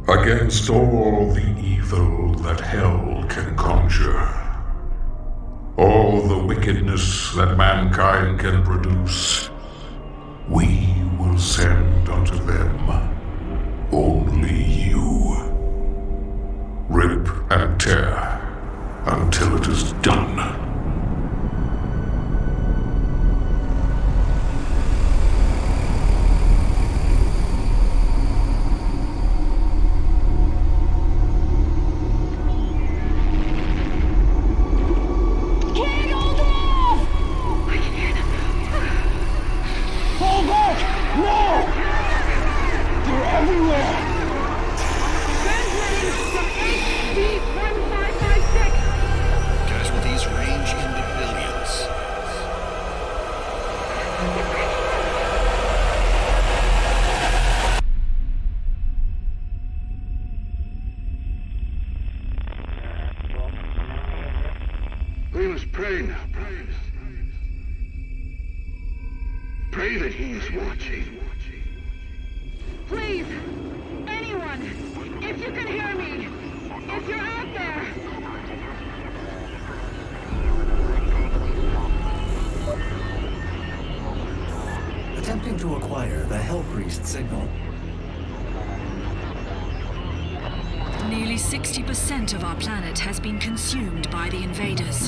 Against all the evil that hell can conjure, all the wickedness that mankind can produce, we will send unto them only you. Rip and tear until it is done. We must pray now, brothers. Pray that he is watching. Please, anyone, if you can hear me, if you're out there. Attempting to acquire the Hellpriest signal. Nearly 60% of our planet has been consumed by the invaders.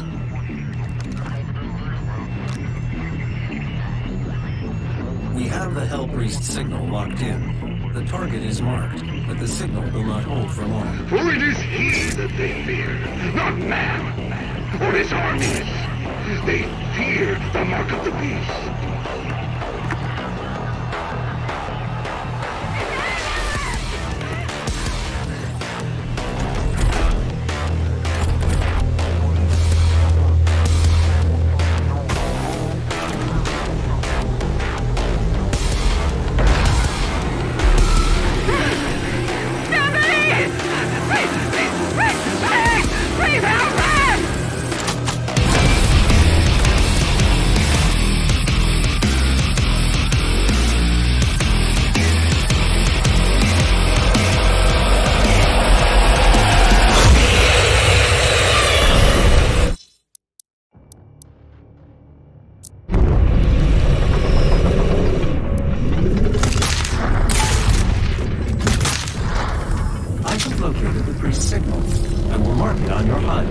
We have the Hellpriest signal locked in. The target is marked, but the signal will not hold for long. For it is he that they fear, not man, or his armies. They fear the mark of the beast. Located the priest's signal. I will mark it on your HUD.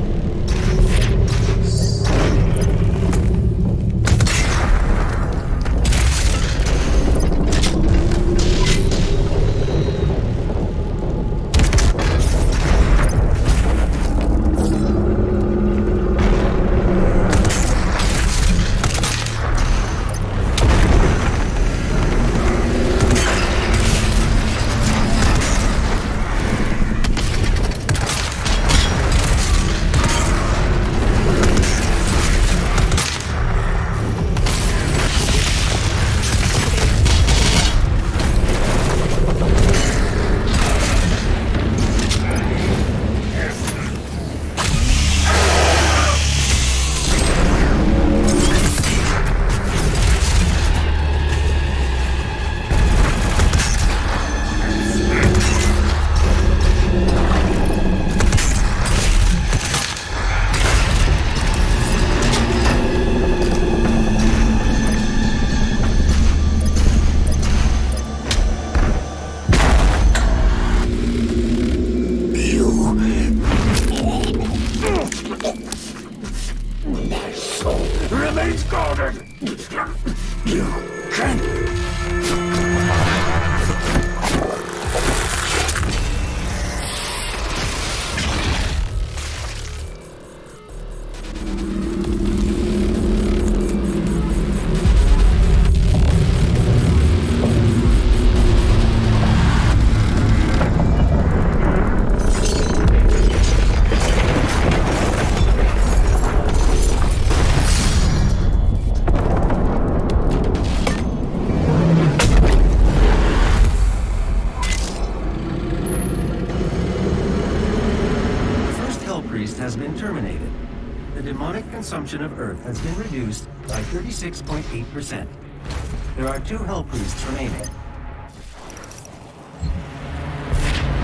Remains guarded! You can... Has been terminated. The demonic consumption of Earth has been reduced by 36.8%. There are 2 Hell Priests remaining.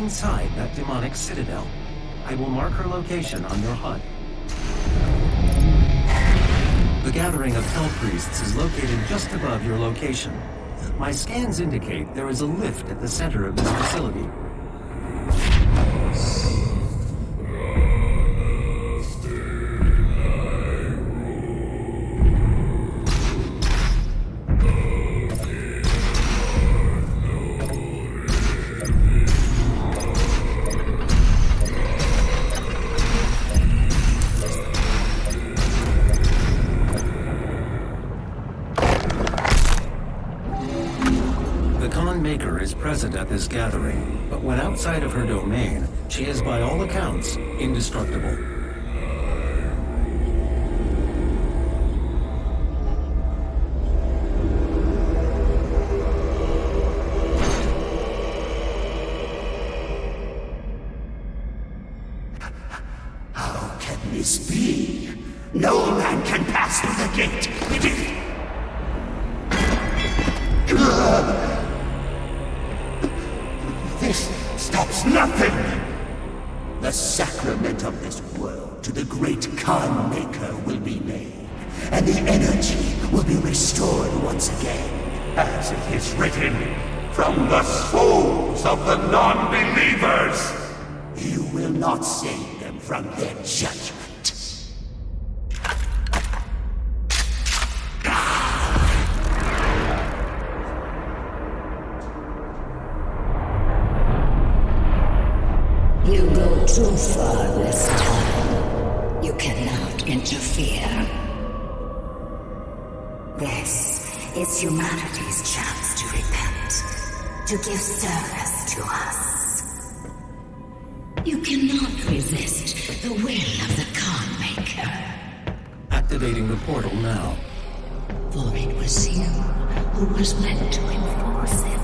inside that demonic citadel. I will mark her location on your HUD. The gathering of Hell Priests is located just above your location. My scans indicate there is a lift at the center of this facility. Maker is present at this gathering, but when outside of her domain, she is by all accounts indestructible. How can this be? No man can pass through the gate. It is... This stops nothing! The sacrament of this world to the great Khan Maker will be made, and the energy will be restored once again. As it is written, from the souls of the non-believers! You will not save them from their judgment. You go too far this time. You cannot interfere. This is humanity's chance to repent, to give service to us. You cannot resist the will of the Khan Maker. Activating the portal now. For it was you who was meant to enforce it.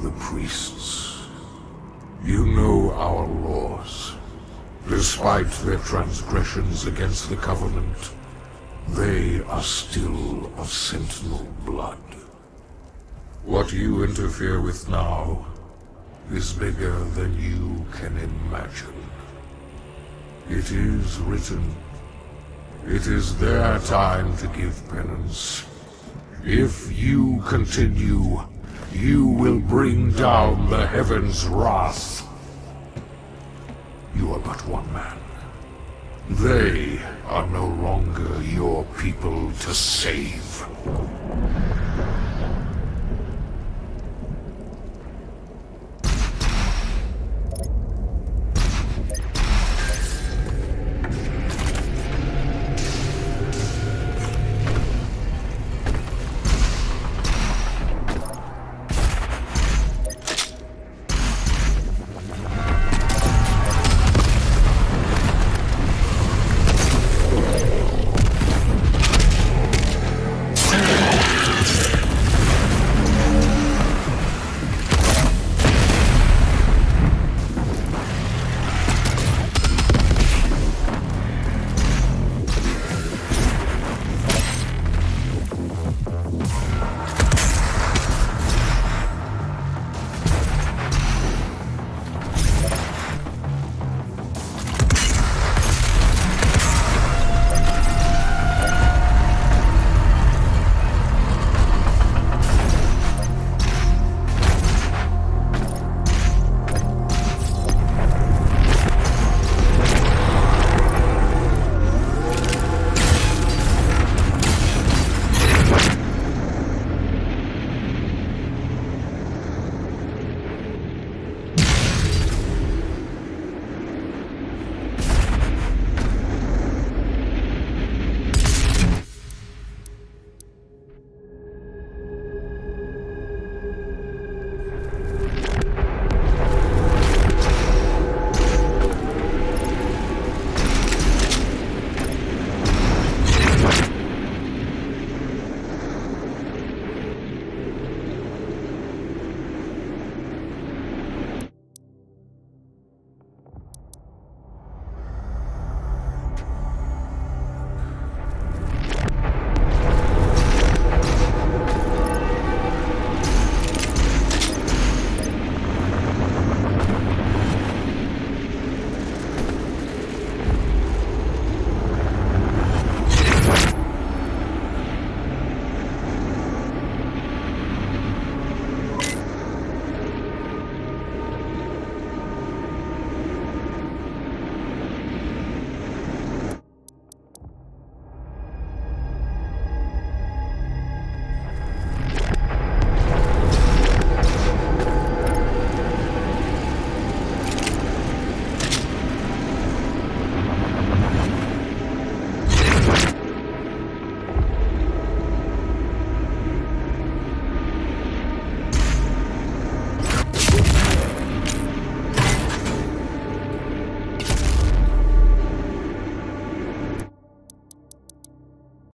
the priests. You know our laws. Despite their transgressions against the Covenant, they are still of Sentinel blood. What you interfere with now is bigger than you can imagine. It is written. It is their time to give penance. If you continue, you will bring down the heavens' wrath. You are but one man. They are no longer your people to save.